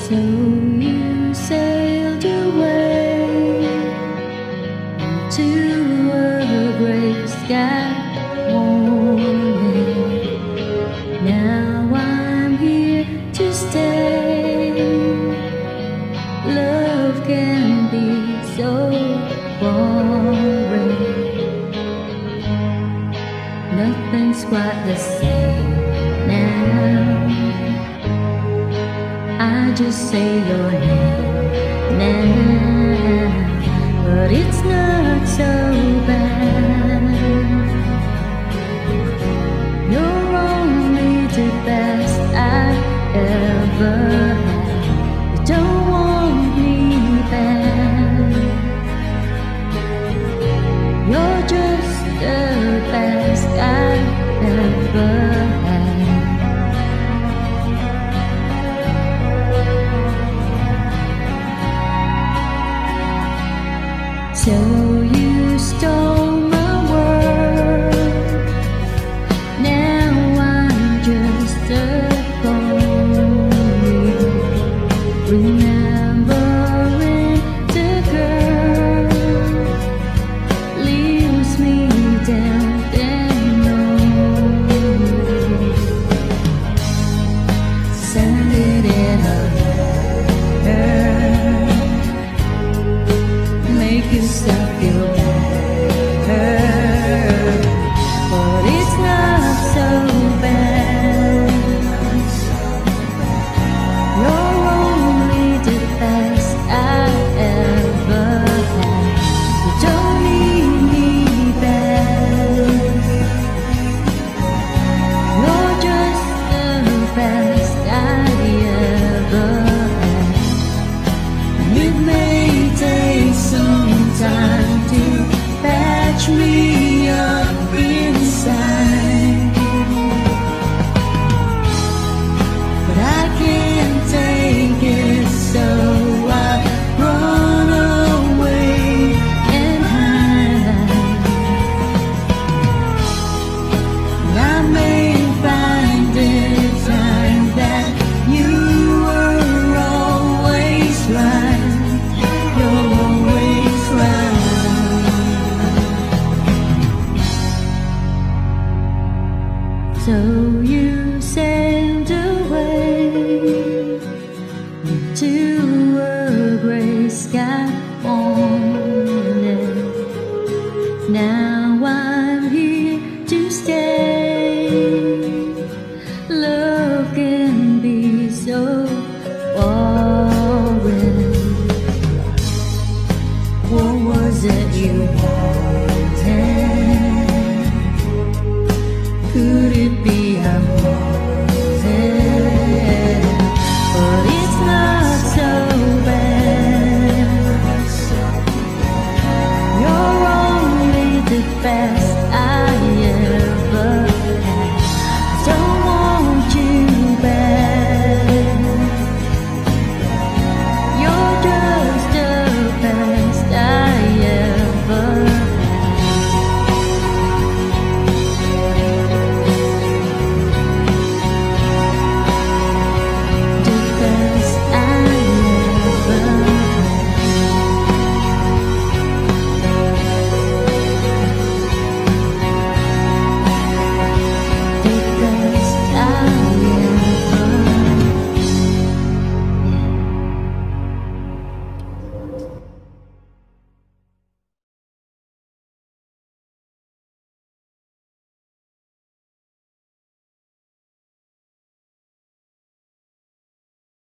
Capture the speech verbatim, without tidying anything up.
So you sailed away to a gray sky morning. Now I'm here to stay. Love can be so boring. Nothing's quite the same now. I just say your name now, but it's not so bad. You're only the best I ever had. You don't want me back. You're just the best I ever had. So you stole my world. Now I'm just a phony, remembering the girl leaves me down and lonely. Send it in a letter. Make yourself feel better, but it's not so bad. You're only the best I ever had. You don't need me back. You're just the best I ever had. It may take some time to patch me up inside, but I can't take it, so I run away and hide. And I may find it time that you were always right. You're always right. So you sailed away to a gray sky morning. Now I'm here to stay. Love can be so boring. What was it you wanted? Could it be I'm haunted? But it's not so bad. You're only the best